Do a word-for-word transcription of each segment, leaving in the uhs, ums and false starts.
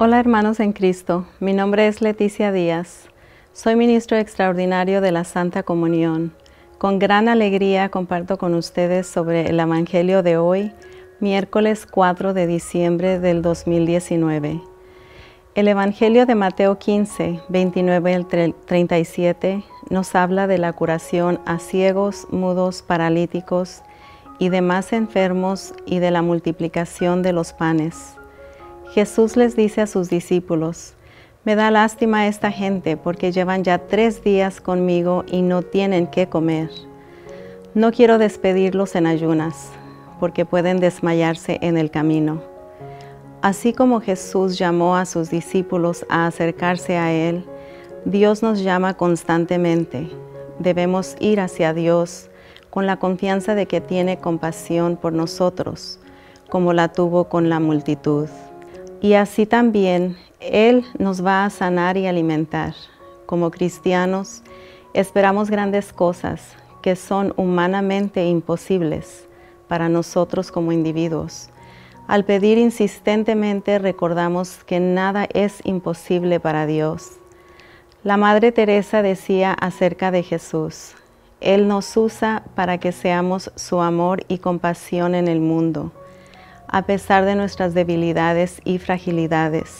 Hola hermanos en Cristo, mi nombre es Leticia Díaz. Soy ministro extraordinario de la Santa Comunión. Con gran alegría comparto con ustedes sobre el Evangelio de hoy, miércoles cuatro de diciembre del dos mil diecinueve. El Evangelio de Mateo quince, veintinueve al treinta y siete nos habla de la curación a ciegos, mudos, paralíticos y demás enfermos y de la multiplicación de los panes. Jesús les dice a sus discípulos: me da lástima a esta gente porque llevan ya tres días conmigo y no tienen qué comer. No quiero despedirlos en ayunas, porque pueden desmayarse en el camino. Así como Jesús llamó a sus discípulos a acercarse a Él, Dios nos llama constantemente. Debemos ir hacia Dios con la confianza de que tiene compasión por nosotros, como la tuvo con la multitud. Y así también Él nos va a sanar y alimentar. Como cristianos, esperamos grandes cosas que son humanamente imposibles para nosotros como individuos. Al pedir insistentemente recordamos que nada es imposible para Dios. La Madre Teresa decía acerca de Jesús: Él nos usa para que seamos su amor y compasión en el mundo, a pesar de nuestras debilidades y fragilidades.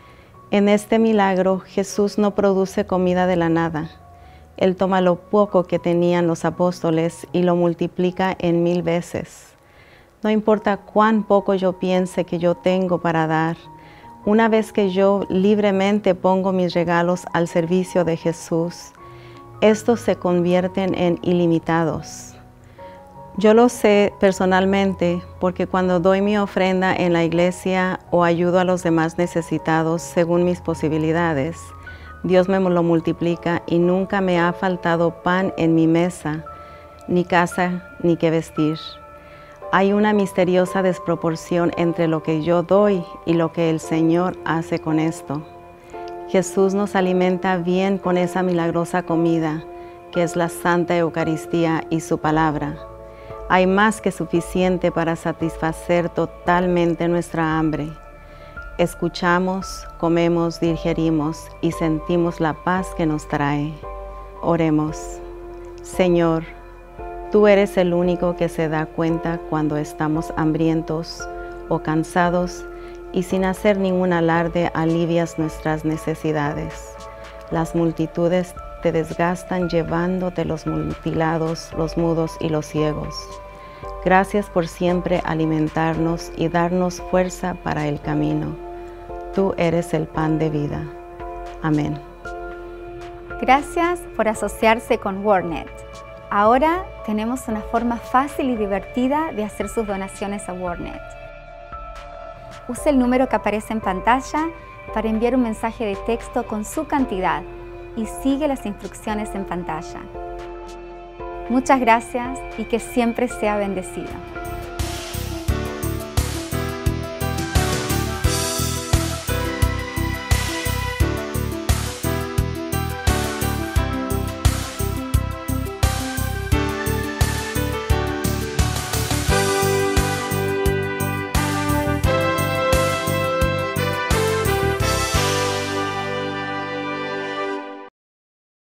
En este milagro, Jesús no produce comida de la nada. Él toma lo poco que tenían los apóstoles y lo multiplica en mil veces. No importa cuán poco yo piense que yo tengo para dar, una vez que yo libremente pongo mis regalos al servicio de Jesús, estos se convierten en ilimitados. Yo lo sé personalmente porque cuando doy mi ofrenda en la iglesia o ayudo a los demás necesitados según mis posibilidades, Dios me lo multiplica y nunca me ha faltado pan en mi mesa, ni casa, ni qué vestir. Hay una misteriosa desproporción entre lo que yo doy y lo que el Señor hace con esto. Jesús nos alimenta bien con esa milagrosa comida que es la Santa Eucaristía y su palabra. Hay más que suficiente para satisfacer totalmente nuestra hambre. Escuchamos, comemos, digerimos y sentimos la paz que nos trae. Oremos. Señor, tú eres el único que se da cuenta cuando estamos hambrientos o cansados y sin hacer ningún alarde alivias nuestras necesidades. Las multitudes te desgastan llevándote los mutilados, los mudos y los ciegos. Gracias por siempre alimentarnos y darnos fuerza para el camino. Tú eres el pan de vida. Amén. Gracias por asociarse con WordNet. Ahora tenemos una forma fácil y divertida de hacer sus donaciones a WordNet. Use el número que aparece en pantalla para enviar un mensaje de texto con su cantidad y sigue las instrucciones en pantalla. Muchas gracias y que siempre sea bendecido.